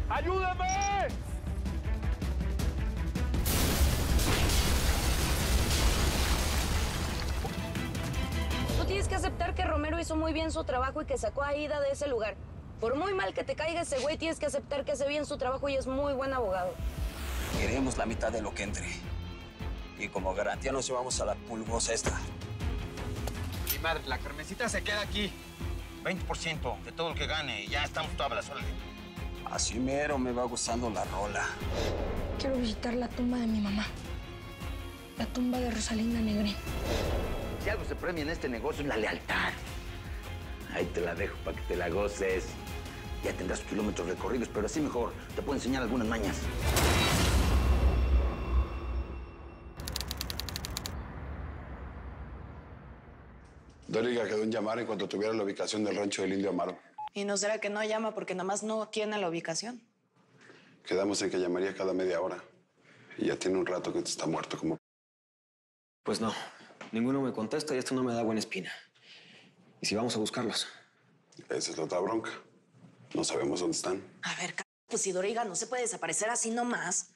¡Ayúdame! Tú tienes que aceptar que Romero hizo muy bien su trabajo y que sacó a Aida de ese lugar. Por muy mal que te caiga ese güey, tienes que aceptar que hace bien su trabajo y es muy buen abogado. Queremos la mitad de lo que entre. Y como garantía nos llevamos a la pulgosa esta. Mi madre, la Carmencita se queda aquí. 20% de todo lo que gane y ya estamos todas las órdenes. Así mero me va gustando la rola. Quiero visitar la tumba de mi mamá. La tumba de Rosalinda Negrín. Si algo se premia en este negocio es la lealtad. Ahí te la dejo para que te la goces. Ya tendrás kilómetros recorridos, pero así mejor. Te puedo enseñar algunas mañas. Doriga quedó en llamar en cuanto tuviera la ubicación del rancho del Indio Amaro. ¿Y no será que no llama porque nada más no tiene la ubicación? Quedamos en que llamaría cada media hora. Y ya tiene un rato que está muerto como... Pues no. Ninguno me contesta y esto no me da buena espina. ¿Y si vamos a buscarlos? Esa es la otra bronca. No sabemos dónde están. A ver, pues si Doriga no se puede desaparecer así nomás.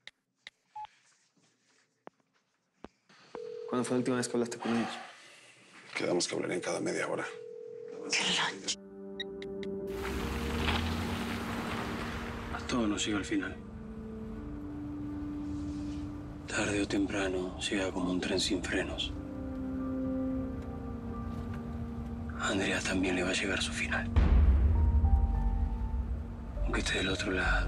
¿Cuándo fue la última vez que hablaste con ellos? Quedamos que hablarían cada media hora. A todo nos llega al final. Tarde o temprano llega como un tren sin frenos. A Andrea también le va a llegar su final. Aunque esté del otro lado.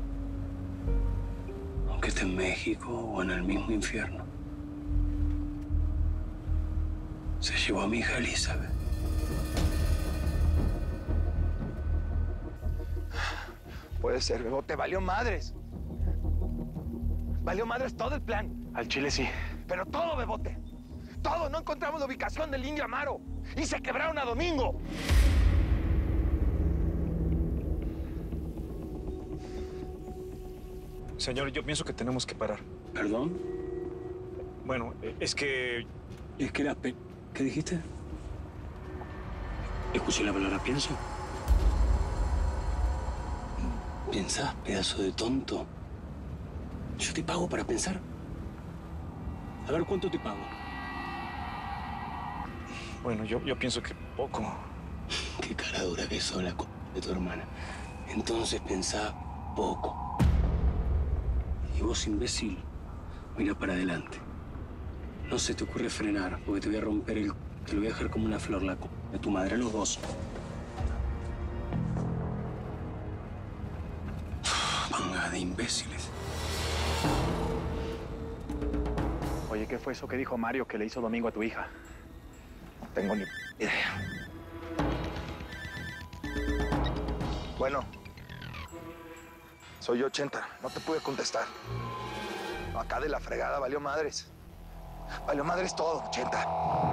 Aunque esté en México o en el mismo infierno. Se llevó a mi hija Elizabeth. Puede ser, Bebote. Valió madres. Valió madres todo el plan. Al chile sí. Pero todo, Bebote. Todo. No encontramos la ubicación del Indio Amaro. Y se quebraron a Domingo. Señor, yo pienso que tenemos que parar. ¿Perdón? Bueno, es que... Es que la ¿Qué dijiste? Escuché la palabra pienso. ¿Pensás, pedazo de tonto? Yo te pago para pensar. A ver, ¿cuánto te pago? Bueno, yo pienso que poco. Qué cara dura que sos la de tu hermana. Entonces pensá poco. Y vos, imbécil, mira para adelante. No se te ocurre frenar, porque te voy a romper el... Te lo voy a dejar como una flor, la de tu madre, a los dos. Manga de imbéciles. Oye, ¿qué fue eso que dijo Mario que le hizo Domingo a tu hija? No tengo ni idea. Bueno, soy 80. No te pude contestar. Acá de la fregada valió madres. Valió madres todo, 80.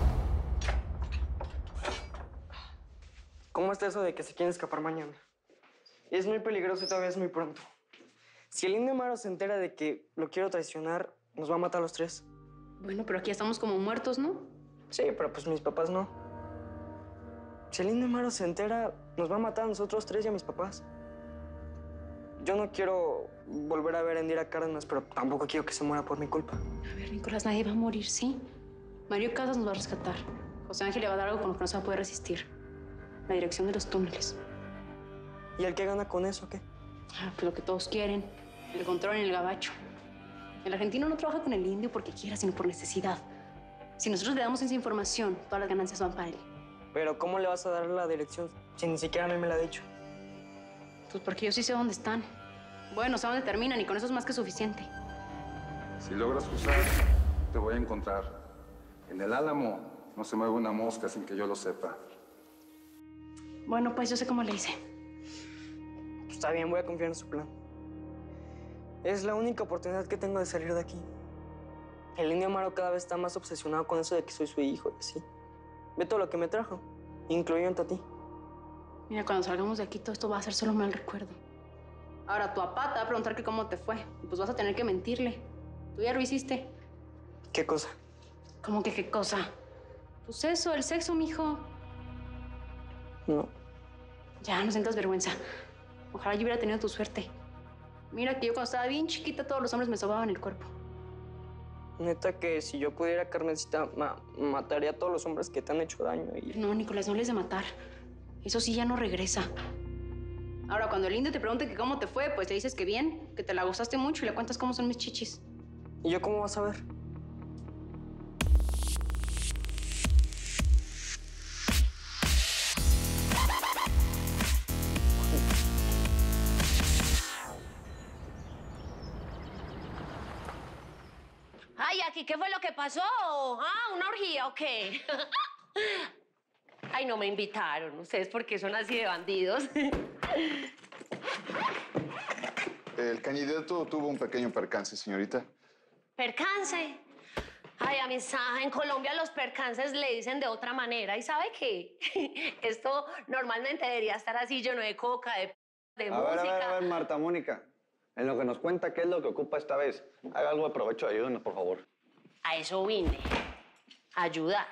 ¿Cómo está eso de que se quieren escapar mañana? Es muy peligroso y todavía es muy pronto. Si el Indio Amaro se entera de que lo quiero traicionar, nos va a matar a los tres. Bueno, pero aquí estamos como muertos, ¿no? Sí, pero pues mis papás no. Si el Indio Amaro se entera, nos va a matar a nosotros tres y a mis papás. Yo no quiero volver a ver a Indira Cárdenas, pero tampoco quiero que se muera por mi culpa. A ver, Nicolás, nadie va a morir, ¿sí? Mario Casas nos va a rescatar. José Ángel le va a dar algo con lo que no se va a poder resistir. La dirección de los túneles. ¿Y el que gana con eso, qué? Ah, pues lo que todos quieren. El control en el gabacho. El argentino no trabaja con el indio porque quiera, sino por necesidad. Si nosotros le damos esa información, todas las ganancias van para él. Pero ¿cómo le vas a dar la dirección si ni siquiera a mí me la ha dicho? Pues porque yo sí sé dónde están. Bueno, sé dónde terminan y con eso es más que suficiente. Si logras cruzar, te voy a encontrar. En el Álamo no se mueve una mosca sin que yo lo sepa. Bueno, pues yo sé cómo le hice. Pues está bien, voy a confiar en su plan. Es la única oportunidad que tengo de salir de aquí. El Indio Amaro cada vez está más obsesionado con eso de que soy su hijo y así. Ve todo lo que me trajo, incluyendo a ti. Mira, cuando salgamos de aquí, todo esto va a ser solo un mal recuerdo. Ahora, tu papá te va a preguntar que cómo te fue. Y pues vas a tener que mentirle. Tú ya lo hiciste. ¿Qué cosa? ¿Cómo que qué cosa? Pues eso, el sexo, mijo. No. Ya, no sientas vergüenza. Ojalá yo hubiera tenido tu suerte. Mira que yo cuando estaba bien chiquita, todos los hombres me sobaban el cuerpo. Neta que si yo pudiera, Carmencita, mataría a todos los hombres que te han hecho daño. No, Nicolás, no les de matar. Eso sí ya no regresa. Ahora, cuando el indio te pregunte que cómo te fue, pues le dices que bien, que te la gozaste mucho y le cuentas cómo son mis chichis. ¿Y yo cómo vas a ver? Ay, aquí, ¿qué fue lo que pasó? ¿Ah, una orgía o qué? Ay, no me invitaron. ¿Ustedes por qué son así de bandidos? El candidato tuvo un pequeño percance, señorita. ¿Percance? Ay, amistad, en Colombia los percances le dicen de otra manera. ¿Y sabe qué? Esto normalmente debería estar así, lleno de coca, de música. A ver, Marta Mónica. En lo que nos cuenta qué es lo que ocupa esta vez, haga algo de provecho, ayúdenos, por favor. A eso vine. A ayudar.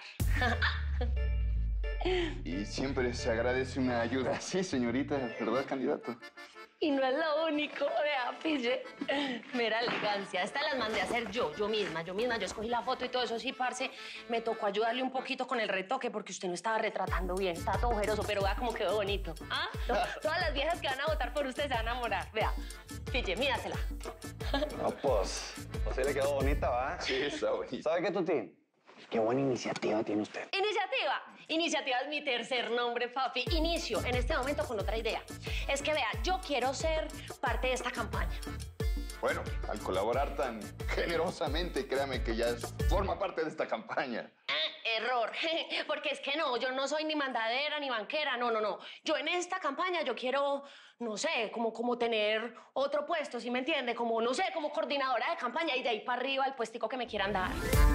Y siempre se agradece una ayuda así, señorita, ¿verdad, candidato? Y no es lo único, vea, pille. Mera elegancia. Estas las mandé a hacer yo misma. Yo escogí la foto y todo eso. Sí, parce, me tocó ayudarle un poquito con el retoque porque usted no estaba retratando bien. Estaba todo ojeroso, pero vea cómo quedó bonito. ¿Ah? No, todas las viejas que van a votar por usted se van a enamorar. Vea, pille, míratela. No, pues sí le quedó bonita, ¿va? Sí, está bonita. ¿Sabe qué, Tuti? Qué buena iniciativa tiene usted. ¿Iniciativa? Iniciativa es mi tercer nombre, papi. Inicio en este momento con otra idea. Es que, vea, yo quiero ser parte de esta campaña. Bueno, al colaborar tan generosamente, créame que ya forma parte de esta campaña. Error, porque es que no, yo no soy ni mandadera ni banquera, no. Yo en esta campaña yo quiero, no sé, como tener otro puesto, ¿sí me entiende? Como, no sé, como coordinadora de campaña y de ahí para arriba el puestico que me quieran dar.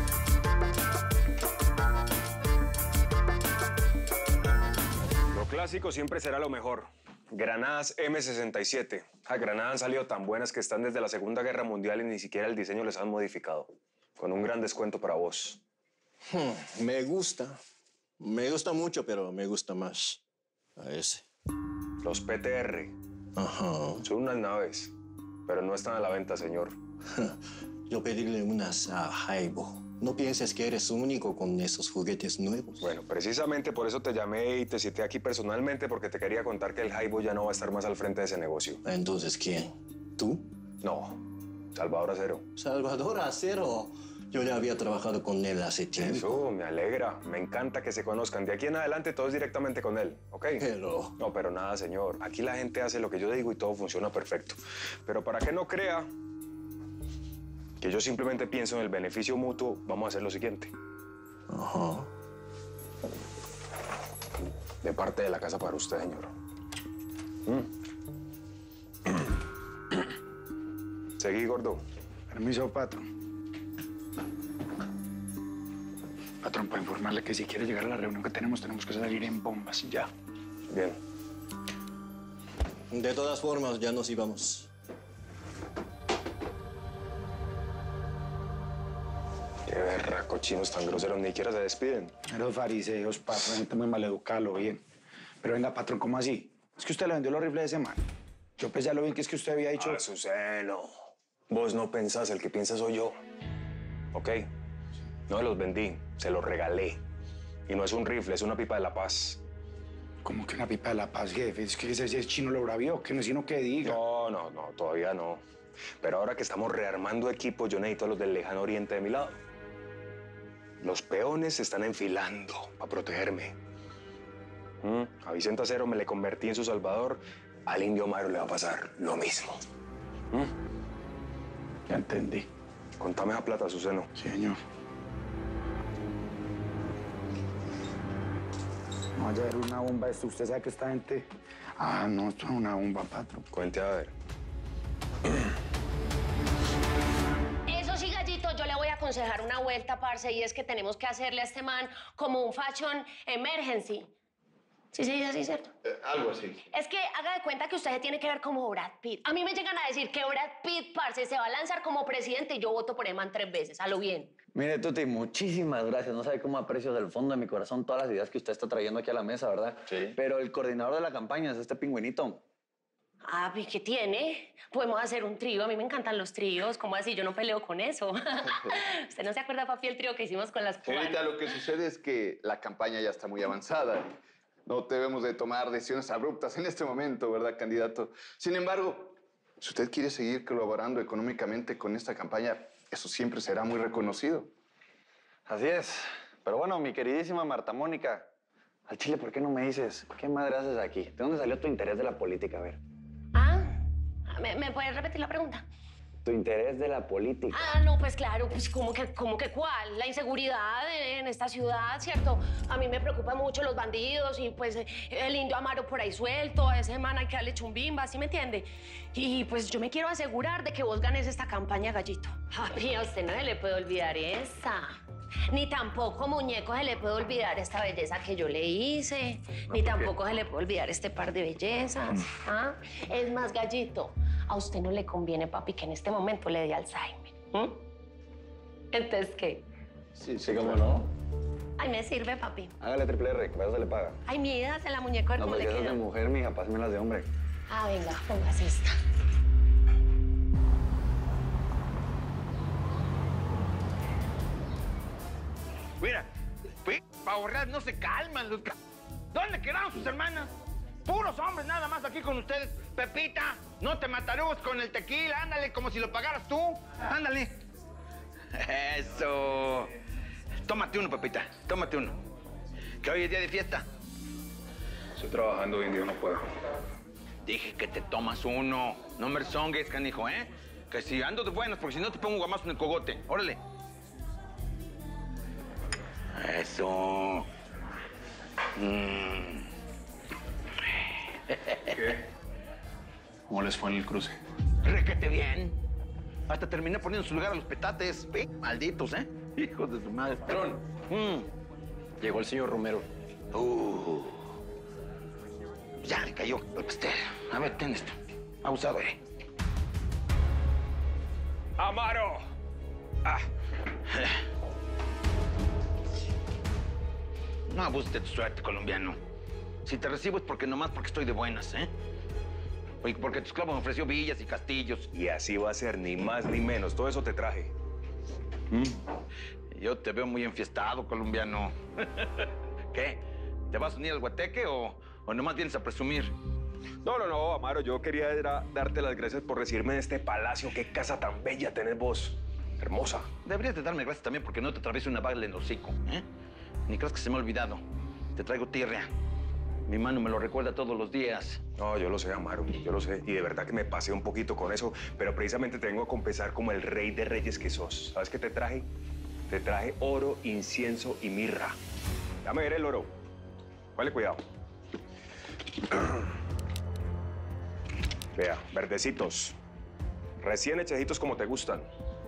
Lo clásico siempre será lo mejor. Granadas M67. A Granadas han salido tan buenas que están desde la Segunda Guerra Mundial y ni siquiera el diseño les han modificado. Con un gran descuento para vos. Me gusta mucho, pero me gusta más a ese. Los PTR. Ajá. Son unas naves, pero no están a la venta, señor. Yo pedirle unas a Jaibo. No pienses que eres único con esos juguetes nuevos. Bueno, precisamente por eso te llamé y te cité aquí personalmente, porque te quería contar que el Jaibo ya no va a estar más al frente de ese negocio. Entonces, ¿quién? ¿Tú? No, Salvador Acero. Salvador Acero. Yo ya había trabajado con él hace tiempo. Eso, me alegra. Me encanta que se conozcan. De aquí en adelante todo es directamente con él, ¿ok? Pero... No, pero nada, señor. Aquí la gente hace lo que yo digo y todo funciona perfecto. Pero para que no crea que yo simplemente pienso en el beneficio mutuo, vamos a hacer lo siguiente. Ajá. De parte de la casa para usted, señor. Seguí, gordo. Permiso, patrón. Patrón, para informarle que si quiere llegar a la reunión que tenemos que salir en bombas y ya. Bien. De todas formas, ya nos íbamos. Qué berra, cochinos tan groseros, ni siquiera se despiden. Los fariseos, patrón, gente muy maleducada, lo bien. Pero venga, patrón, ¿cómo así? Es que usted le vendió los rifles de ese man. Yo pues ya lo bien que es que usted había dicho... Azuceno, vos no pensás, el que piensa soy yo. ¿Ok? No los vendí, se los regalé. Y no es un rifle, es una pipa de la paz. ¿Cómo que una pipa de la paz, jefe? Es que ese chino lo bravió, que no es sino que diga. No, todavía no. Pero ahora que estamos rearmando equipos, yo necesito a los del lejano oriente de mi lado. Los peones se están enfilando para protegerme. A Vicente Acero me le convertí en su salvador. Al indio Mario le va a pasar lo mismo. Ya entendí. Contame esa plata, Azuceno. Sí, señor. No vaya a haber una bomba esto. Usted sabe que esta gente... Ah, no, esto es una bomba, patrón. Cuente a ver. Eso sí, gallito, yo le voy a aconsejar una vuelta, parce, y es que tenemos que hacerle a este man como un fashion emergency. Sí, se dice así, ¿cierto? Algo así. Es que haga de cuenta que usted se tiene que ver como Brad Pitt. A mí me llegan a decir que Brad Pitt, parce, se va a lanzar como presidente y yo voto por el man 3 veces, a lo bien. Mire, Tuti, muchísimas gracias. No sabe cómo aprecio del fondo de mi corazón todas las ideas que usted está trayendo aquí a la mesa, ¿verdad? Sí. Pero el coordinador de la campaña es este pingüinito. Ah, ¿y qué tiene? Podemos hacer un trío. A mí me encantan los tríos. ¿Cómo así? Yo no peleo con eso. ¿Usted no se acuerda, papi, el trío que hicimos con las cubanas? Señorita, lo que sucede es que la campaña ya está muy avanzada. No debemos de tomar decisiones abruptas en este momento, ¿verdad, candidato? Sin embargo, si usted quiere seguir colaborando económicamente con esta campaña, eso siempre será muy reconocido. Así es. Pero bueno, mi queridísima Marta Mónica, al chile, ¿por qué no me dices qué madre haces aquí? ¿De dónde salió tu interés de la política? A ver. ¿Me puedes repetir la pregunta? Tu interés de la política. Ah, no, pues claro, pues ¿cómo que cuál? La inseguridad en esta ciudad, ¿cierto? A mí me preocupan mucho los bandidos y pues el indio Amaro por ahí suelto, a ese man hay que darle chumbimba, ¿sí me entiende? Y pues yo me quiero asegurar de que vos ganes esta campaña, Gallito. Papi, a usted no se le puede olvidar esa. Ni tampoco, muñeco, se le puede olvidar esta belleza que yo le hice. Ni tampoco se le puede olvidar este par de bellezas. ¿Ah? Es más, Gallito, a usted no le conviene, papi, que en este momento le dé Alzheimer. Entonces, ¿qué? Sí, cómo no. Ay, me sirve, papi. Hágale triple R, que para eso se le paga. Ay, mídase la muñeca, No, ¿cómo porque le esas de queda? mujer, mija, pásenmelas de hombre. Ah, venga, póngase esta. Mira, para ahorrar no se calman los ¿Dónde quedaron sus hermanas? Puros hombres nada más aquí con ustedes. Pepita, no te matarás con el tequila. Ándale, como si lo pagaras tú. Ándale. Eso. Tómate uno, Pepita. Tómate uno. Que hoy es día de fiesta. Estoy trabajando hoy en día, no puedo. Dije que te tomas uno. No me rezongues, canijo, ¿eh? Que si ando de buenas, porque si no te pongo un guamazo en el cogote. Órale. Eso. ¿Qué? ¿Cómo les fue en el cruce? Requete bien. Hasta terminé poniendo en su lugar a los petates. Malditos, ¿eh? Hijos de su madre. Patrón. Llegó el señor Romero. Ya le cayó el pastel. A ver, ten esto. Abusado, ¿eh? ¡Amaro! No abuses de tu suerte, colombiano. Si te recibo es porque estoy de buenas, ¿eh? Oye, porque tu esclavo me ofreció villas y castillos. Y así va a ser, ni más ni menos. Todo eso te traje. Yo te veo muy enfiestado, colombiano. ¿Qué? ¿Te vas a unir al guateque o nomás vienes a presumir? No, Amaro, yo quería darte las gracias por recibirme en este palacio. Qué casa tan bella tenés vos. Hermosa. Deberías de darme gracias también porque no te atraviese una bala en el hocico, ¿eh? Ni creas que se me ha olvidado. Te traigo tirria. Mi mano me lo recuerda todos los días. No, yo lo sé, Amaro, yo lo sé. Y de verdad que me pasé un poquito con eso, pero precisamente te vengo a compensar como el rey de reyes que sos. ¿Sabes qué te traje? Te traje oro, incienso y mirra. Dame ver el oro. Vale, cuidado. Vea, verdecitos. Recién hechecitos como te gustan.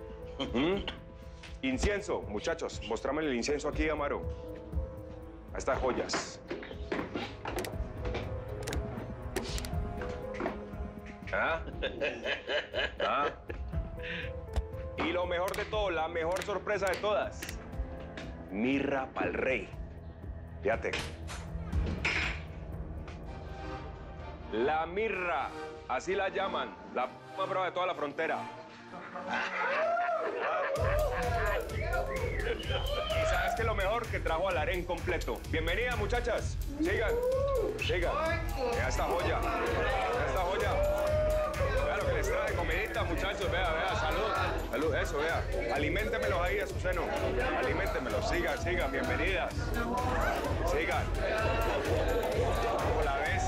Incienso, muchachos. Mostrame el incienso aquí, Amaro. A estas joyas. Y lo mejor de todo, la mejor sorpresa de todas. Mirra pa'l rey. Fíjate. La mirra, así la llaman. La más brava de toda la frontera. Y sabes que lo mejor que trajo al harén completo. Bienvenida, muchachas. Sigan. Vea esta joya. Vea lo que les trae, comidita, muchachos. Vea, salud, eso, vea. Aliméntemelos ahí a su seno. Aliméntemelos, sigan, bienvenidas. Sigan. ¿Cómo la ves?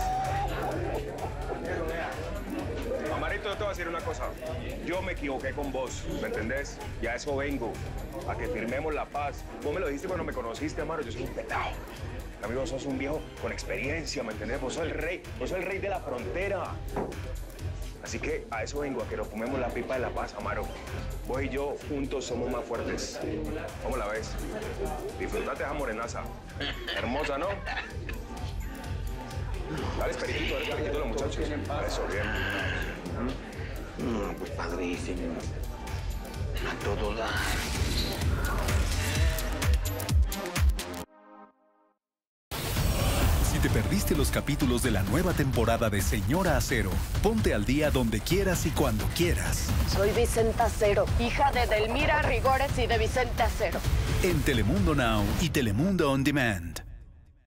Amarito, yo te voy a decir una cosa. Yo me equivoqué con vos, ¿me entendés? Y a eso vengo, a que firmemos la paz. Vos me lo dijiste cuando me conociste, Amaro, yo soy un pelado. Amigo, sos un viejo con experiencia, ¿me entendés? Vos sos el rey de la frontera. Así que a eso vengo, a que nos fumemos la pipa de la paz, Amaro. Vos y yo juntos somos más fuertes. ¿Cómo la ves? Disfrutate esa morenaza. Hermosa, ¿no? Dale, esperitito los muchachos. Eso, bien. No, pues padrísimo. A todo dar. Si te perdiste los capítulos de la nueva temporada de Señora Acero, ponte al día donde quieras y cuando quieras. Soy Vicenta Acero, hija de Delmira Rigores y de Vicente Acero. En Telemundo Now y Telemundo On Demand.